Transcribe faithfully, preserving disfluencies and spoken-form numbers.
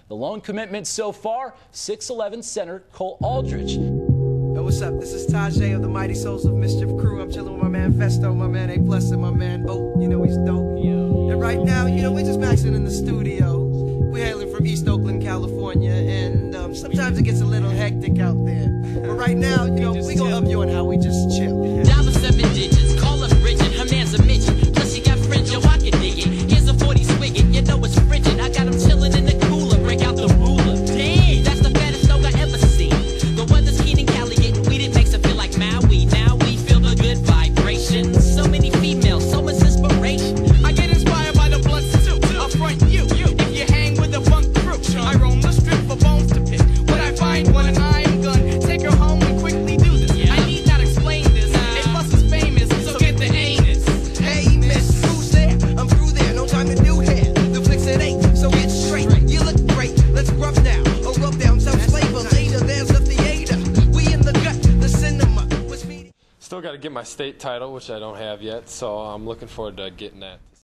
The loan commitment so far, six eleven center Cole Aldrich. Yo, what's up? This is Tajay of the Mighty Souls of Mischief crew. I'm chilling with my man Festo, my man A Plus, and my man O. You know he's dope. Yo. And right now, you know, we're just maxing in the studio. We're hailing from East Oakland, California, and um, sometimes it gets a little hectic out there. But right now, you know, we gonna up you on how we just chill. Dollar seven digits, call us Bridget, her man's a midget. Plus she got fringe, yo, I can dig it. Here's a forty swig it, you know it's frigid. I got him chilling in the cooler, break out the ruler. Damn, that's the fattest dog I ever seen. The weather's keen in Cali, getting weeded makes it feel like Maui. Now we feel the good vibrations. So many females, so much inspiration. I get inspired by the blunts too. I'll front you, you. If you hang with a funk crew, I roam the strip for bones to pick. When I find one and I'm gun, take her home and quickly do this. I need not explain this. A Plus is famous, so get the anus. Hey, miss, who's there? I'm through there, no time to do hair. The flicks at eight, so get straight. You look great, let's rub now. Or rub down some flavor. Later, there's the theater. We in the gut, the cinema. What's meeting? Still got to get my state title, which I don't have yet, so I'm looking forward to getting that.